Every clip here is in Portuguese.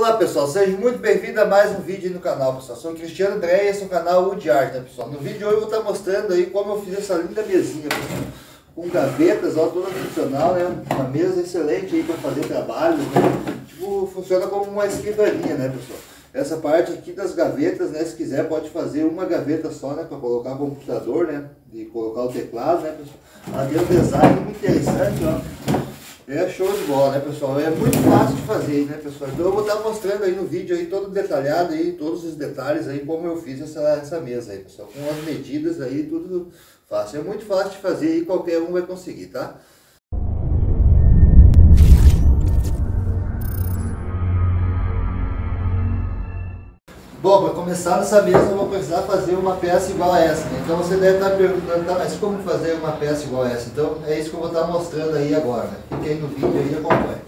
Olá pessoal, seja muito bem-vindo a mais um vídeo no canal, pessoal. Sou o Cristiano André e esse é o canal Wood Art, né, pessoal? No vídeo de hoje eu vou estar mostrando aí como eu fiz essa linda mesinha, pessoal. Com gavetas, ó, toda funcional, né? Uma mesa excelente aí para fazer trabalhos, né? Tipo, funciona como uma escrivaninha, né, pessoal? Essa parte aqui das gavetas, né, se quiser pode fazer uma gaveta só, né, para colocar o computador, né, e colocar o teclado, né, pessoal? Ali é um design muito interessante, ó. É show de bola, né, pessoal? É muito fácil de fazer, né, pessoal? Então eu vou estar mostrando aí no vídeo aí todo detalhado aí, todos os detalhes aí, como eu fiz essa mesa aí, pessoal. Com as medidas aí, tudo fácil. É muito fácil de fazer e qualquer um vai conseguir, tá? Bom, para começar nessa mesa eu vou precisar fazer uma peça igual a essa, né? Então você deve estar perguntando, tá, mas como fazer uma peça igual a essa? Então é isso que eu vou estar mostrando aí agora, né? Fique aí no vídeo aí e acompanhe.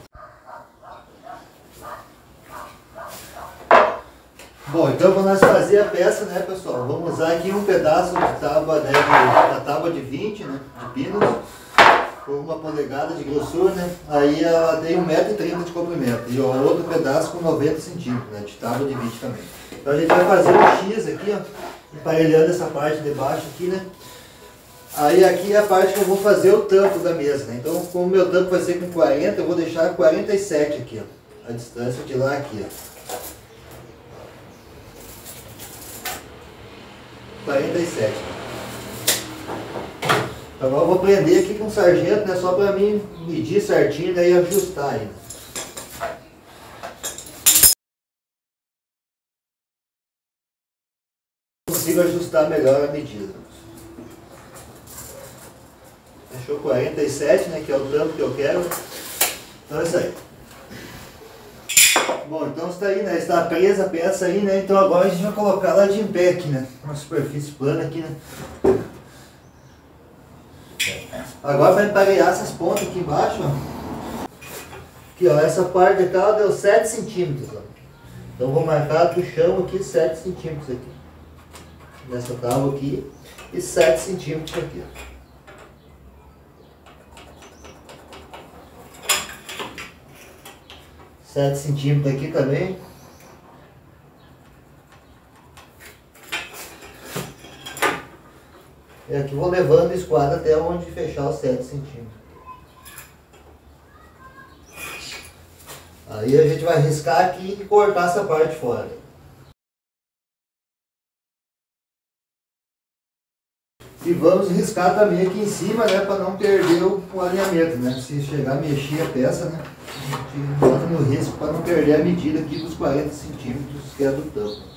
Bom, então para nós fazer a peça, né, pessoal, vamos usar aqui um pedaço de tábua, né, da tábua de 20, né, de pinos, com 1 polegada de grossura, né, aí ela tem 1,30 m de comprimento, e o outro pedaço com 90 centímetros, né, de tábua de 20 também. Então a gente vai fazer um X aqui, ó, emparelhando essa parte de baixo aqui, né. Aí aqui é a parte que eu vou fazer o tampo da mesa, né, então como o meu tampo vai ser com 40, eu vou deixar 47 aqui, ó, a distância de lá aqui, ó. 47. Agora eu vou prender aqui com o sargento, né, só para mim medir certinho, né, e ajustar aí. Consigo ajustar melhor a medida. Fechou 47, né, que é o tampo que eu quero. Então é isso aí. Bom, então está aí, né? Está presa a peça aí, né? Então agora a gente vai colocar ela de em pé aqui, né? Uma superfície plana aqui, né? Agora vai emparelhar essas pontas aqui embaixo, ó. Aqui, ó, essa parte de cá deu 7 centímetros, ó. Então vou marcar do chão aqui 7 centímetros aqui. Nessa tábua aqui e 7 centímetros aqui, ó. 7 centímetros aqui também. E aqui vou levando a esquadra até onde fechar os 7 centímetros. Aí a gente vai riscar aqui e cortar essa parte fora. E vamos riscar também aqui em cima, né, para não perder o alinhamento, né? Se chegar a mexer a peça, né, a gente bota no risco para não perder a medida aqui dos 40 centímetros que é do tampo.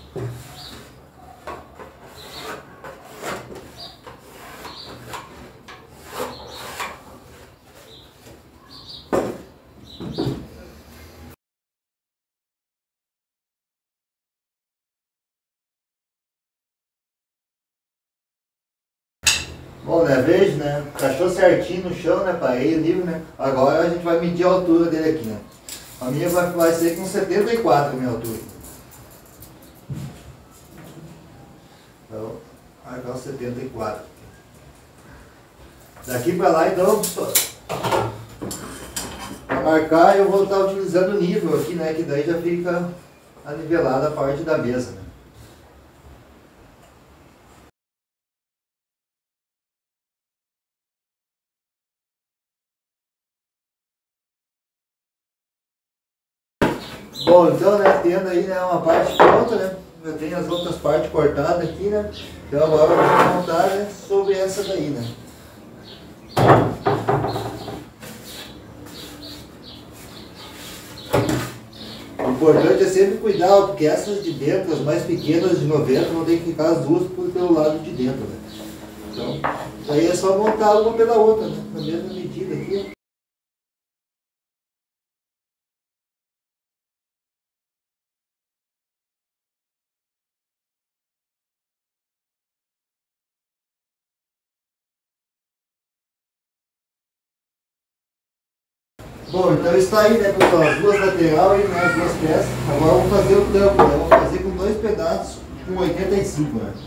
Bom, né, veja, né, encaixou certinho no chão, né, parei o nível, né, agora a gente vai medir a altura dele aqui, né. A minha vai ser com 74 a minha altura. Então, marcar o 74. Daqui para lá, então, para marcar eu vou estar utilizando o nível aqui, né, que daí já fica anivelada a parte da mesa, né. Bom, então, né, tendo aí, né, uma parte pronta, né, já tem as outras partes cortadas aqui, né, então agora eu vou montar, né, sobre essa daí, né. O importante é sempre cuidar, porque essas de dentro, as mais pequenas de 90, vão ter que ficar as duas pelo lado de dentro, né. Então, aí é só montar uma pela outra, né, na mesma medida aqui. Bom, então está aí, né, pessoal, as duas laterais e, né, as duas peças. Agora vamos fazer o tampo, né, vamos fazer com 2 pedaços com 85, né.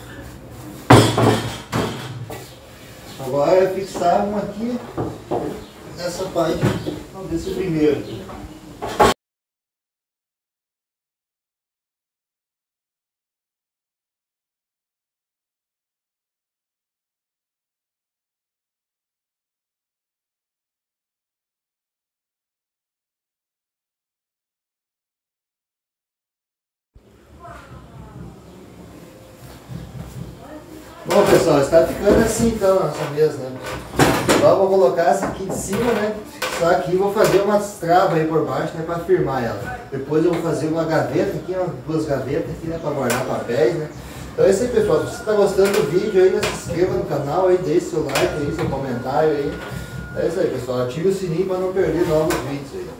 Agora é fixar um aqui, nessa parte, vamos ver se o primeiro aqui. Bom pessoal, está ficando assim então a nossa mesa, né? Agora eu vou colocar essa aqui de cima, né? Só aqui vou fazer umas travas aí por baixo, né? Para firmar ela. Depois eu vou fazer uma gaveta aqui, duas gavetas aqui, né? Para guardar papéis, né? Então é isso aí pessoal, se você está gostando do vídeo aí, né, se inscreva no canal aí, deixe seu like aí, seu comentário aí. É isso aí pessoal, ative o sininho para não perder novos vídeos aí.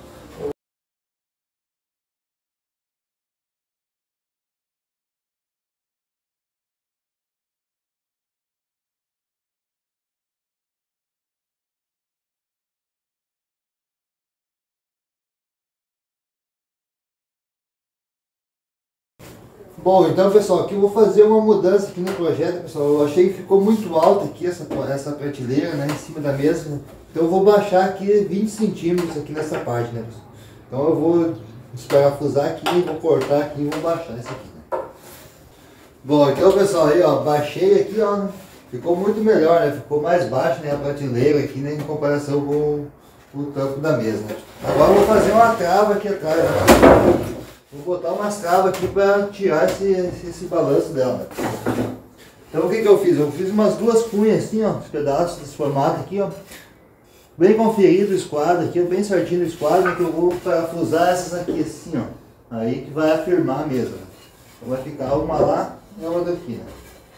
Bom, então pessoal, aqui eu vou fazer uma mudança aqui no projeto, pessoal. Eu achei que ficou muito alta aqui essa prateleira, né, em cima da mesa. Então eu vou baixar aqui 20 centímetros aqui nessa parte, né, pessoal. Então eu vou desparafusar aqui, vou cortar aqui e vou baixar isso aqui, né. Bom, então pessoal, aí ó, baixei aqui, ó, ficou muito melhor, né, ficou mais baixo, né, a prateleira aqui, né, em comparação com o tampo da mesa, né. Agora eu vou fazer uma trava aqui atrás, né. Vou botar umas travas aqui para tirar esse balanço dela. Então o que eu fiz? Eu fiz umas duas cunhas assim, ó, os pedaços desse formato aqui, ó. Bem conferido o esquadro aqui, bem certinho o esquadro, que eu vou parafusar essas aqui assim, ó. Aí que vai afirmar mesmo. Então vai ficar uma lá e uma daqui, né?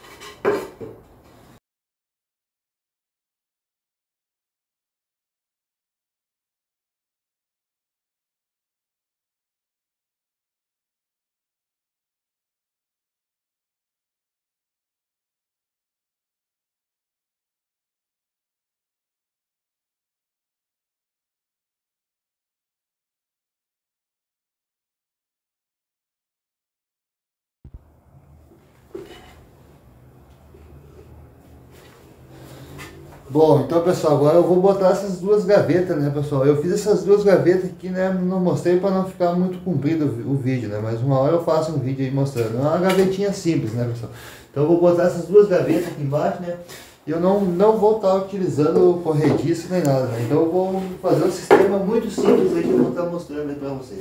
Bom, então pessoal, agora eu vou botar essas duas gavetas, né pessoal? Eu fiz essas duas gavetas aqui, né? Não mostrei para não ficar muito comprido o vídeo, né? Mas uma hora eu faço um vídeo aí mostrando. É uma gavetinha simples, né pessoal? Então eu vou botar essas duas gavetas aqui embaixo, né? E eu não vou estar utilizando corrediço nem nada, né? Então eu vou fazer um sistema muito simples aí que eu vou estar mostrando aí para vocês.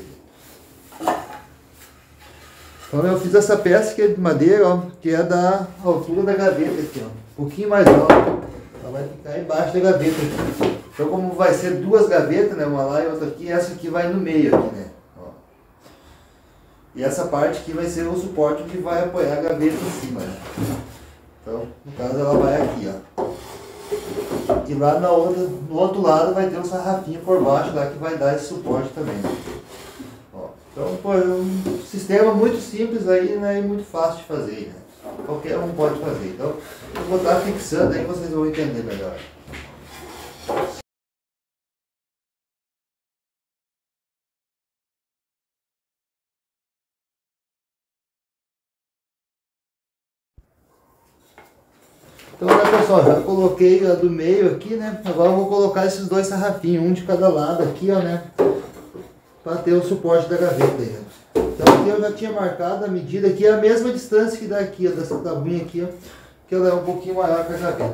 Então eu fiz essa peça que é de madeira, ó, que é da altura da gaveta aqui, ó. Um pouquinho mais alta. Ela vai ficar embaixo da gaveta aqui. Então como vai ser duas gavetas, né, uma lá e outra aqui, essa aqui vai no meio aqui, né. Ó. E essa parte aqui vai ser o suporte que vai apoiar a gaveta em cima, né. Então, no caso ela vai aqui, ó. E lá no outro lado vai ter um sarrafinho por baixo lá que vai dar esse suporte também, né? Ó. Então, pô, é um sistema muito simples aí, né, e muito fácil de fazer, né. Qualquer um pode fazer. Então, eu vou estar fixando aí, vocês vão entender melhor. Então, né, pessoal, já coloquei a do meio aqui, né? Agora eu vou colocar esses dois sarrafinhos, um de cada lado aqui, ó, né? Para ter o suporte da gaveta aí, né? Então aqui eu já tinha marcado a medida aqui, a mesma distância que daqui, ó, dessa tabuinha aqui, ó, que ela é um pouquinho maior que a gaveta.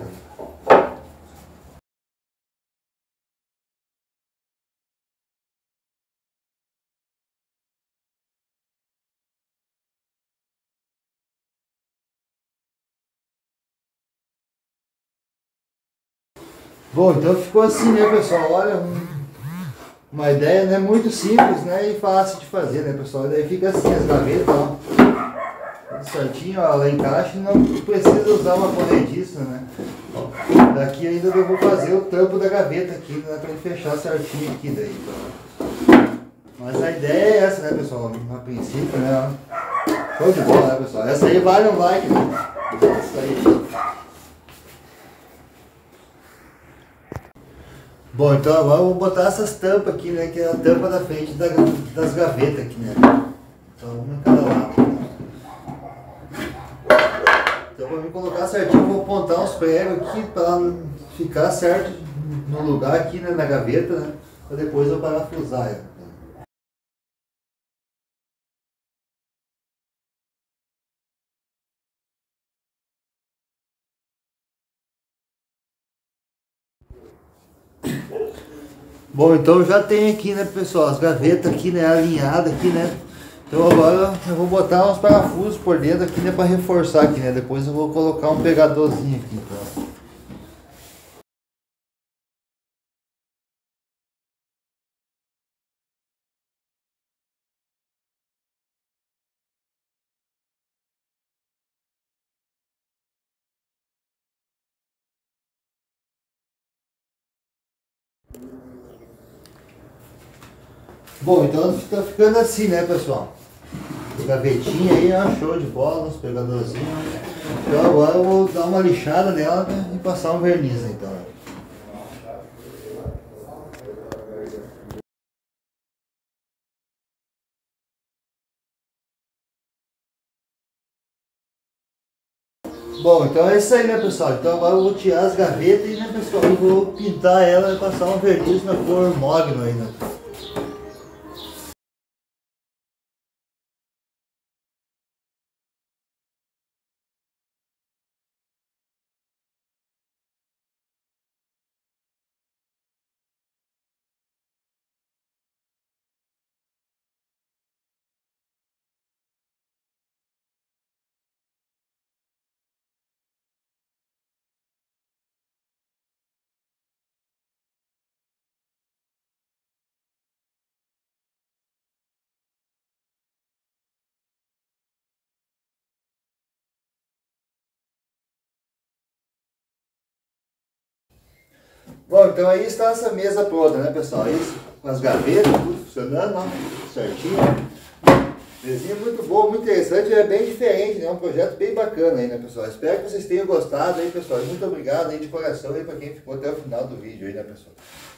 Bom, então ficou assim, né, pessoal? Olha, uma ideia, né, muito simples, né, e fácil de fazer, né, pessoal? Daí fica assim as gavetas, ó, tudo certinho, ó, ela encaixa e não precisa usar uma corrediça, né? Ó, daqui ainda eu vou fazer o tampo da gaveta aqui, né, pra ele fechar certinho aqui daí, então. Mas a ideia é essa, né, pessoal? A princípio, né? Show de bola, né, pessoal? Essa aí vale um like, né? Isso aí. Bom, então agora eu vou botar essas tampas aqui, né? Que é a tampa da frente das gavetas aqui, né? Então uma em cada lado. Então para me colocar certinho, eu vou apontar uns pregos aqui para ficar certo no lugar aqui, né? Na gaveta, né? Para depois eu parafusar ela. Bom, então já tem aqui, né, pessoal, as gavetas aqui, né, alinhadas aqui, né, Então agora eu vou botar uns parafusos por dentro aqui, né, para reforçar aqui, né? Depois eu vou colocar um pegadorzinho aqui, então. Bom, então tá ficando assim, né, pessoal? Gavetinha aí, ó, show de bola, os pegadorzinhos. Então agora eu vou dar uma lixada nela, né, e passar um verniz, né, então. Bom, então é isso aí, né, pessoal? Então agora eu vou tirar as gavetas e, né, pessoal, eu vou pintar ela e passar um verniz na cor mogno aí, né? Bom, então aí está essa mesa pronta, né, pessoal? Isso, com as gavetas, tudo funcionando, ó, certinho. Mesinha muito boa, muito interessante, é bem diferente, né? Um projeto bem bacana aí, né, pessoal? Espero que vocês tenham gostado aí, pessoal. E muito obrigado aí de coração aí para quem ficou até o final do vídeo aí, né, pessoal?